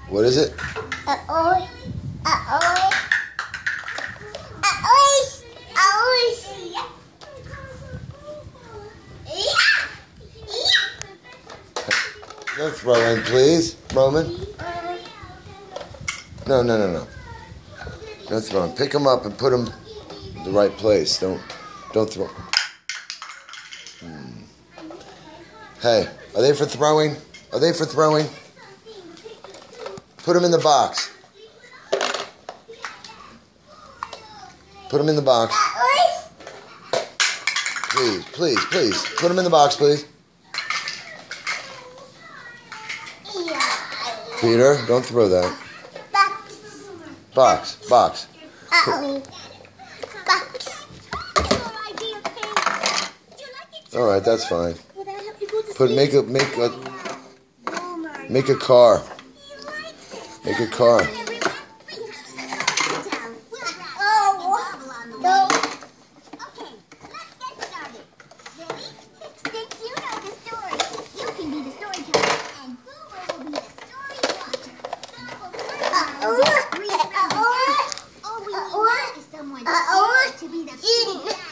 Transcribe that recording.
What is it? Don't throw in, please, Roman. No. Don't throw in. Pick them up and put them in the right place. Don't throw. Hey, are they for throwing? Are they for throwing? Put them in the box. Put them in the box. Please. Put them in the box, please. Peter, don't throw that. Box. All right, that's fine. Make a car. Make a car. All we need is someone to be the